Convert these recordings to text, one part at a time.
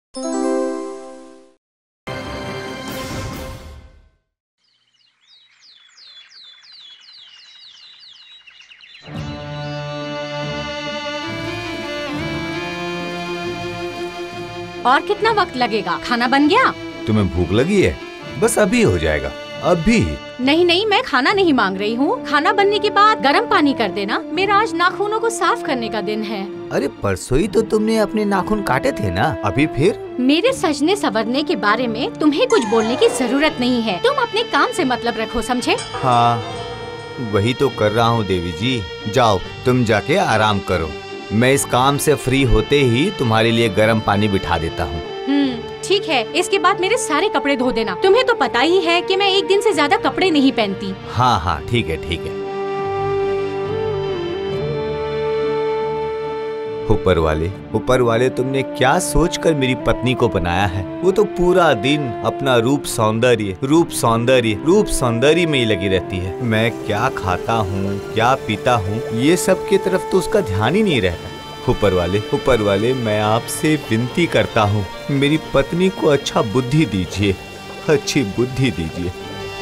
और कितना वक्त लगेगा? खाना बन गया? तुम्हें भूख लगी है? बस अभी हो जाएगा, अभी। नहीं नहीं, मैं खाना नहीं मांग रही हूँ। खाना बनने के बाद गर्म पानी कर देना। मेरा आज नाखूनों को साफ करने का दिन है। अरे परसों ही तो तुमने अपने नाखून काटे थे ना, अभी फिर? मेरे सजने संवरने के बारे में तुम्हें कुछ बोलने की जरूरत नहीं है। तुम अपने काम से मतलब रखो, समझे? हाँ, वही तो कर रहा हूँ देवी जी। जाओ तुम जाके आराम करो, मैं इस काम से फ्री होते ही तुम्हारे लिए गर्म पानी बिठा देता हूँ। ठीक है, इसके बाद मेरे सारे कपड़े धो देना। तुम्हें तो पता ही है कि मैं एक दिन से ज्यादा कपड़े नहीं पहनती। हाँ हाँ ठीक है ठीक है। ऊपर वाले तुमने क्या सोचकर मेरी पत्नी को बनाया है? वो तो पूरा दिन अपना रूप सौंदर्य में ही लगी रहती है। मैं क्या खाता हूँ, क्या पीता हूँ, ये सब की तरफ तो उसका ध्यान ही नहीं रहता। ऊपर वाले मैं आपसे विनती करता हूँ, मेरी पत्नी को अच्छा बुद्धि दीजिए, अच्छी बुद्धि दीजिए।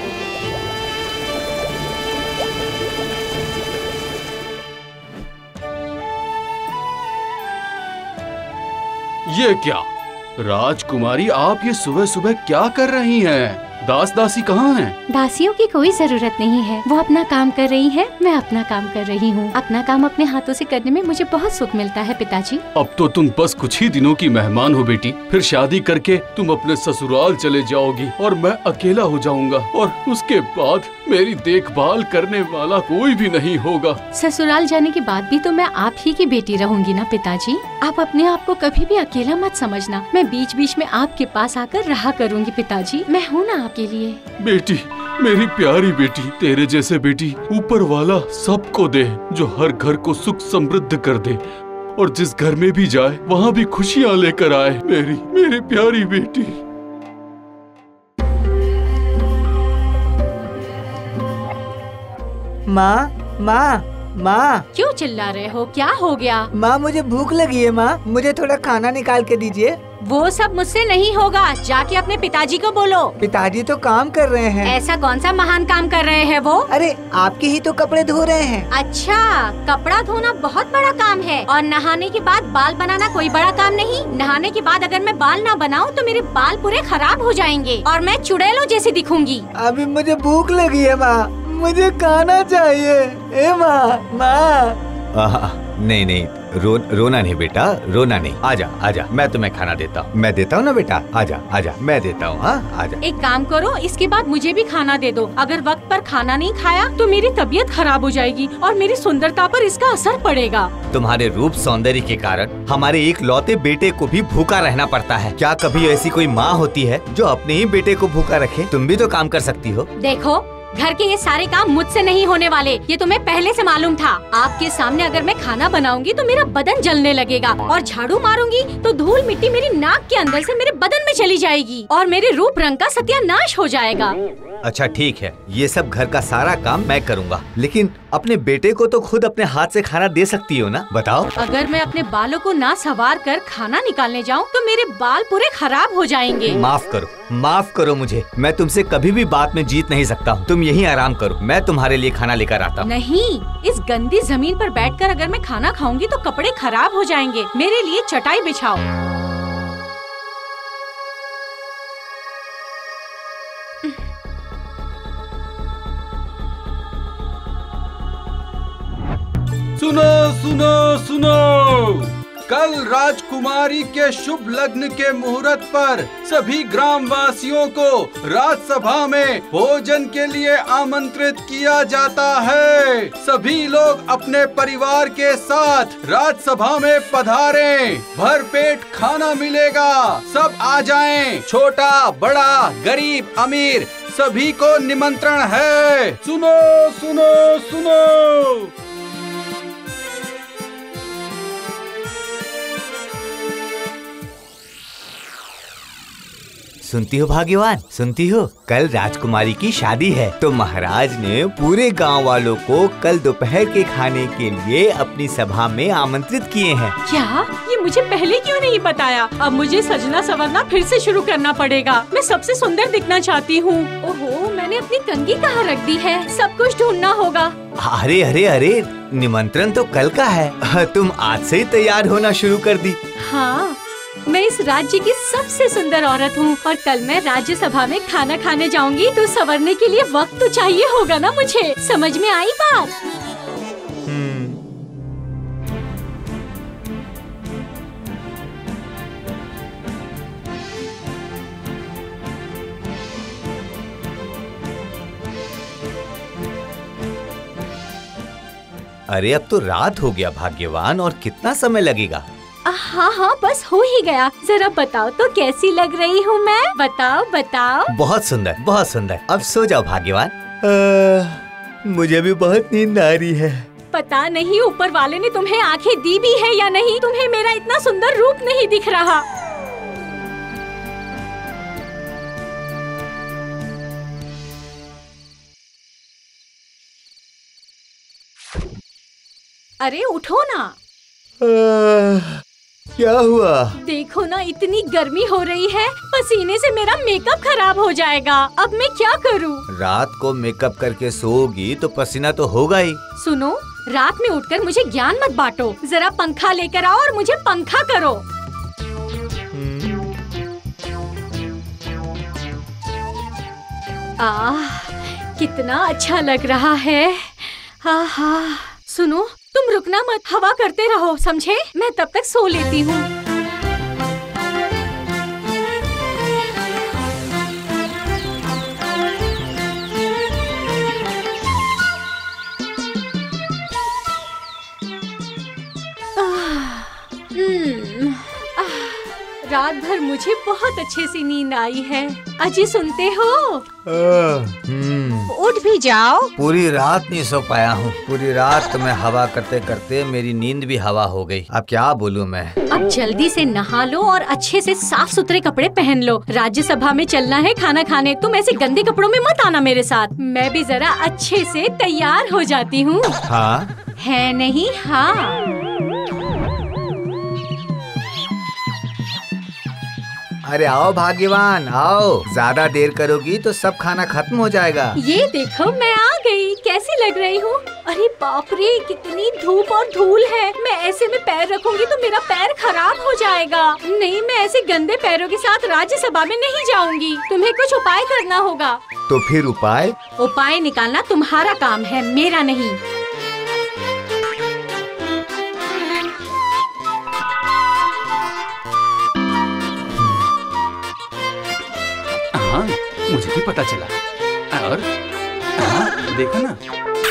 ये क्या राजकुमारी, आप ये सुबह सुबह क्या कर रही हैं? दास दासी कहाँ हैं? दासियों की कोई जरूरत नहीं है, वो अपना काम कर रही है, मैं अपना काम कर रही हूँ। अपना काम अपने हाथों से करने में मुझे बहुत सुख मिलता है पिताजी। अब तो तुम बस कुछ ही दिनों की मेहमान हो बेटी, फिर शादी करके तुम अपने ससुराल चले जाओगी और मैं अकेला हो जाऊंगा, और उसके बाद मेरी देखभाल करने वाला कोई भी नहीं होगा। ससुराल जाने के बाद भी तो मैं आप ही की बेटी रहूंगी ना पिताजी। आप अपने आप को कभी भी अकेला मत समझना, मैं बीच बीच में आपके पास आकर रहा करूंगी पिताजी। मैं हूँ ना आपके लिए। बेटी, मेरी प्यारी बेटी, तेरे जैसे बेटी ऊपर वाला सबको दे, जो हर घर को सुख समृद्ध कर दे और जिस घर में भी जाए वहाँ भी खुशियाँ लेकर आए। मेरी प्यारी बेटी। माँ क्यों चिल्ला रहे हो? क्या हो गया? माँ मुझे भूख लगी है माँ, मुझे थोड़ा खाना निकाल के दीजिए। वो सब मुझसे नहीं होगा, जाके अपने पिताजी को बोलो। पिताजी तो काम कर रहे हैं। ऐसा कौन सा महान काम कर रहे हैं वो? अरे आपके ही तो कपड़े धो रहे हैं। अच्छा, कपड़ा धोना बहुत बड़ा काम है, और नहाने के बाद बाल बनाना कोई बड़ा काम नहीं। नहाने के बाद अगर मैं बाल ना बनाऊं तो मेरे बाल पूरे खराब हो जाएंगे और मैं चुड़ैलों जैसी दिखूंगी। अभी मुझे भूख लगी है माँ, मुझे खाना चाहिए। ए माँ। नहीं, रोना नहीं बेटा, रोना नहीं। आजा, मैं तुम्हें खाना देता हूँ। मैं देता हूँ ना बेटा, आजा, मैं देता हूँ। हाँ आजा। एक काम करो, इसके बाद मुझे भी खाना दे दो। अगर वक्त पर खाना नहीं खाया तो मेरी तबीयत खराब हो जाएगी और मेरी सुंदरता पर इसका असर पड़ेगा। तुम्हारे रूप सौंदर्य के कारण हमारे एक लौते बेटे को भी भूखा रहना पड़ता है। क्या कभी ऐसी कोई माँ होती है जो अपने ही बेटे को भूखा रखे? तुम भी तो काम कर सकती हो। देखो, घर के ये सारे काम मुझसे नहीं होने वाले, ये तुम्हें पहले से मालूम था। आपके सामने अगर मैं खाना बनाऊंगी तो मेरा बदन जलने लगेगा, और झाड़ू मारूंगी तो धूल मिट्टी मेरी नाक के अंदर से मेरे बदन में चली जाएगी और मेरे रूप रंग का सत्यानाश हो जाएगा। अच्छा ठीक है, ये सब घर का सारा काम मैं करूँगा, लेकिन अपने बेटे को तो खुद अपने हाथ से खाना दे सकती हो ना? बताओ। अगर मैं अपने बालों को ना संवार कर खाना निकालने जाऊँ तो मेरे बाल पूरे खराब हो जाएंगे। माफ करो मुझे, मैं तुमसे कभी भी बात में जीत नहीं सकता हूँ। तुम यहीं आराम करो, मैं तुम्हारे लिए खाना लेकर आता हूँ। नहीं, इस गंदी जमीन पर बैठकर अगर मैं खाना खाऊंगी तो कपड़े खराब हो जाएंगे। मेरे लिए चटाई बिछाओ। सुनो, कल राजकुमारी के शुभ लग्न के मुहूर्त पर सभी ग्रामवासियों को राजसभा में भोजन के लिए आमंत्रित किया जाता है। सभी लोग अपने परिवार के साथ राजसभा में पधारें, भरपेट खाना मिलेगा, सब आ जाएं। छोटा बड़ा गरीब अमीर सभी को निमंत्रण है। सुनो। सुनती हो भाग्यवान, सुनती हो? कल राजकुमारी की शादी है, तो महाराज ने पूरे गांव वालों को कल दोपहर के खाने के लिए अपनी सभा में आमंत्रित किए हैं। क्या? ये मुझे पहले क्यों नहीं बताया? अब मुझे सजना संवरना फिर से शुरू करना पड़ेगा। मैं सबसे सुंदर दिखना चाहती हूँ। ओहो, मैंने अपनी कंघी कहाँ रख दी है? सब कुछ ढूंढना होगा। अरे अरे अरे, निमंत्रण तो कल का है, तुम आज से ही तैयार होना शुरू कर दी। हाँ, मैं इस राज्य की सबसे सुंदर औरत हूँ और कल मैं राज्यसभा में खाना खाने जाऊंगी, तो संवरने के लिए वक्त तो चाहिए होगा ना मुझे। समझ में आई बात? अरे अब तो रात हो गया भाग्यवान, और कितना समय लगेगा? हाँ हाँ, बस हो ही गया। जरा बताओ तो कैसी लग रही हूँ मैं? बताओ बताओ। बहुत सुंदर, बहुत सुंदर। अब सो जाओ भाग्यवान। मुझे भी बहुत नींद आ रही है। पता नहीं ऊपर वाले ने तुम्हें आंखें दी भी है या नहीं, तुम्हें मेरा इतना सुंदर रूप नहीं दिख रहा। अरे उठो ना। क्या हुआ? देखो ना, इतनी गर्मी हो रही है, पसीने से मेरा मेकअप खराब हो जाएगा। अब मैं क्या करूं? रात को मेकअप करके सोओगी तो पसीना तो होगा ही। सुनो, रात में उठकर मुझे ज्ञान मत बांटो। जरा पंखा लेकर आओ और मुझे पंखा करो। कितना अच्छा लग रहा है। हाँ, सुनो, तुम रुकना मत, हवा करते रहो, समझे? मैं तब तक सो लेती हूँ। रात भर मुझे बहुत अच्छे से नींद आई है। अजी सुनते हो? उठ भी जाओ। पूरी रात नहीं सो पाया हूँ। पूरी रात मैं हवा करते करते मेरी नींद भी हवा हो गई। अब क्या बोलूँ मैं? अब जल्दी से नहा लो और अच्छे से साफ सुथरे कपड़े पहन लो। राज्यसभा में चलना है खाना खाने। तुम ऐसे गंदे कपड़ों में मत आना मेरे साथ। मैं भी जरा अच्छे से तैयार हो जाती हूँ। हाँ है नहीं? हाँ। अरे आओ भाग्यवान, आओ। ज्यादा देर करोगी तो सब खाना खत्म हो जाएगा। ये देखो, मैं आ गई। कैसी लग रही हूँ? अरे बाप रे, कितनी धूप और धूल है। मैं ऐसे में पैर रखूंगी तो मेरा पैर खराब हो जाएगा। नहीं, मैं ऐसे गंदे पैरों के साथ राज्यसभा में नहीं जाऊंगी। तुम्हें कुछ उपाय करना होगा। तो फिर उपाय? उपाय निकालना तुम्हारा काम है, मेरा नहीं। हाँ, मुझे भी पता चला। और हाँ, देखो ना।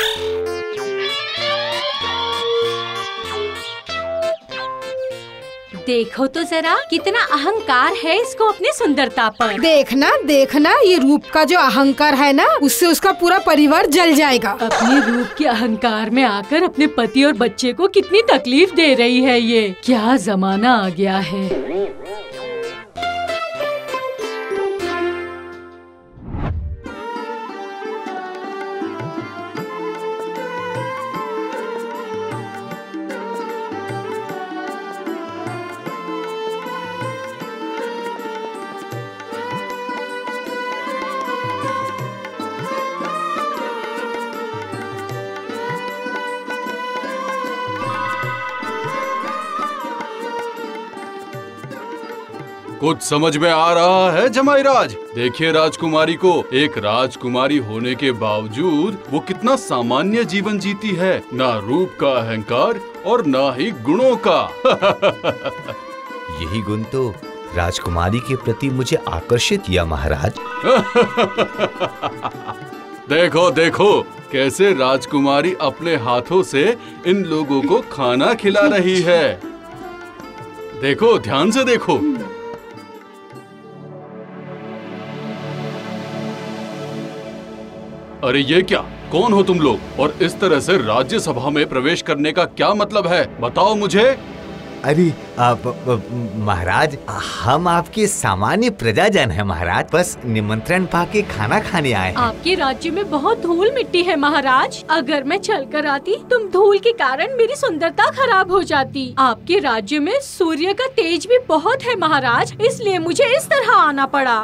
देखो तो जरा, कितना अहंकार है इसको अपनी सुंदरता पर। देखना देखना, ये रूप का जो अहंकार है ना, उससे उसका पूरा परिवार जल जाएगा। अपने रूप के अहंकार में आकर अपने पति और बच्चे को कितनी तकलीफ दे रही है। ये क्या जमाना आ गया है। कुछ समझ में आ रहा है जमाई राज? देखिए राजकुमारी को। एक राजकुमारी होने के बावजूद वो कितना सामान्य जीवन जीती है। ना रूप का अहंकार और ना ही गुणों का। यही गुण तो राजकुमारी के प्रति मुझे आकर्षित किया महाराज। देखो देखो, कैसे राजकुमारी अपने हाथों से इन लोगों को खाना खिला रही है। देखो, ध्यान से देखो। अरे ये क्या? कौन हो तुम लोग? और इस तरह से राज्यसभा में प्रवेश करने का क्या मतलब है? बताओ मुझे। अरे महाराज, हम आपके सामान्य प्रजाजन हैं महाराज, बस निमंत्रण पाके खाना खाने आए हैं। आपके राज्य में बहुत धूल मिट्टी है महाराज, अगर मैं चलकर आती तो धूल के कारण मेरी सुंदरता खराब हो जाती। आपके राज्य में सूर्य का तेज भी बहुत है महाराज, इसलिए मुझे इस तरह आना पड़ा।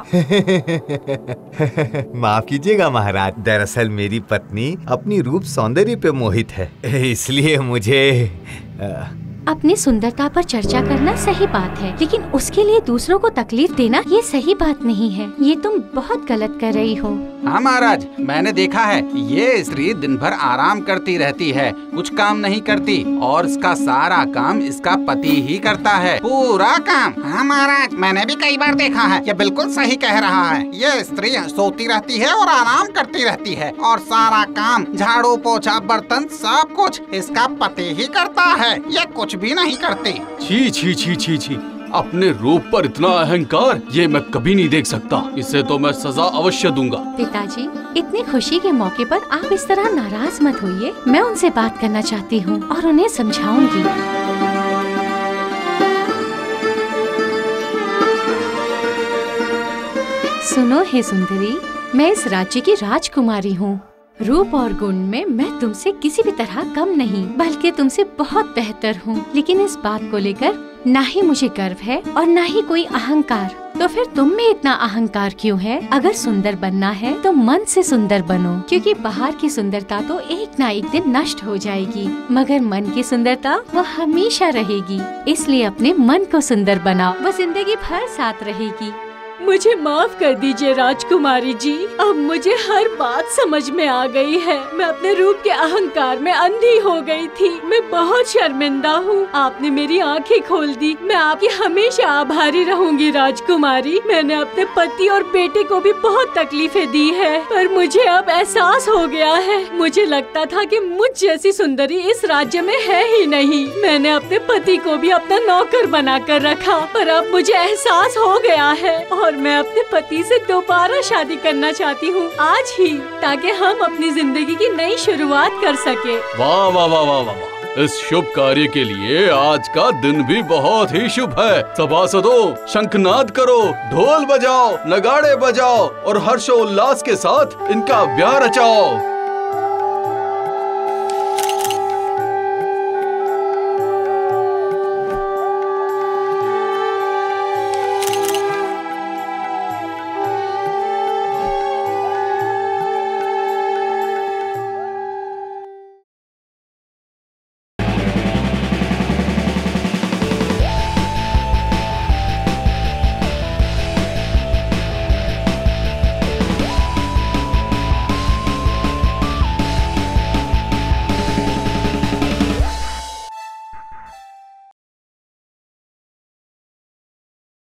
माफ कीजिएगा महाराज, दरअसल मेरी पत्नी अपनी रूप सौंदर्य पे मोहित है, इसलिए मुझे अपनी सुंदरता पर चर्चा करना सही बात है, लेकिन उसके लिए दूसरों को तकलीफ देना ये सही बात नहीं है। ये तुम बहुत गलत कर रही हो। हाँ महाराज, मैंने देखा है, ये स्त्री दिन भर आराम करती रहती है, कुछ काम नहीं करती, और इसका सारा काम इसका पति ही करता है, पूरा काम। हाँ महाराज, मैंने भी कई बार देखा है, ये बिल्कुल सही कह रहा है। ये स्त्री सोती रहती है और आराम करती रहती है, और सारा काम, झाड़ू पोछा बर्तन सब कुछ इसका पति ही करता है, ये कुछ भी नहीं करती। छी छी छी छी छी, अपने रूप पर इतना अहंकार, ये मैं कभी नहीं देख सकता। इसे तो मैं सजा अवश्य दूंगा। पिताजी, इतनी खुशी के मौके पर आप इस तरह नाराज मत होइए। मैं उनसे बात करना चाहती हूँ और उन्हें समझाऊंगी। सुनो हे सुंदरी, मैं इस राज्य की राजकुमारी हूँ। रूप और गुण में मैं तुमसे किसी भी तरह कम नहीं, बल्कि तुमसे बहुत बेहतर हूँ। लेकिन इस बात को लेकर ना ही मुझे गर्व है और ना ही कोई अहंकार। तो फिर तुम में इतना अहंकार क्यों है? अगर सुंदर बनना है तो मन से सुंदर बनो, क्योंकि बाहर की सुंदरता तो एक ना एक दिन नष्ट हो जाएगी, मगर मन की सुंदरता वो हमेशा रहेगी। इसलिए अपने मन को सुंदर बनाओ, वो जिंदगी भर साथ रहेगी। मुझे माफ कर दीजिए राजकुमारी जी, अब मुझे हर बात समझ में आ गई है। मैं अपने रूप के अहंकार में अंधी हो गई थी। मैं बहुत शर्मिंदा हूँ। आपने मेरी आंखें खोल दी। मैं आपकी हमेशा आभारी रहूंगी राजकुमारी। मैंने अपने पति और बेटे को भी बहुत तकलीफें दी है, पर मुझे अब एहसास हो गया है। मुझे लगता था कि मुझ जैसी सुंदरी इस राज्य में है ही नहीं। मैंने अपने पति को भी अपना नौकर बना कर रखा, पर अब मुझे एहसास हो गया है और मैं अपने पति से दोबारा शादी करना चाहती हूँ आज ही, ताकि हम अपनी जिंदगी की नई शुरुआत कर सके। वाह वाह वाह वाह वाह, इस शुभ कार्य के लिए आज का दिन भी बहुत ही शुभ है। सभासदों, शंखनाद करो, ढोल बजाओ, नगाड़े बजाओ और हर्षोल्लास के साथ इनका ब्याह रचाओ।